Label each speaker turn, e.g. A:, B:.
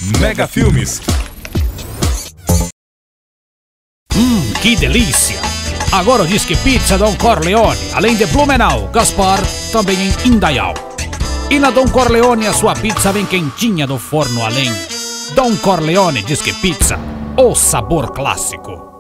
A: Mega Filmes.
B: Que delícia! Agora o Disque Pizza Don Corleone, além de Blumenau, Gaspar, também em Indaial. E na Don Corleone a sua pizza vem quentinha do forno a lenha. Don Corleone Disque Pizza, o sabor clássico.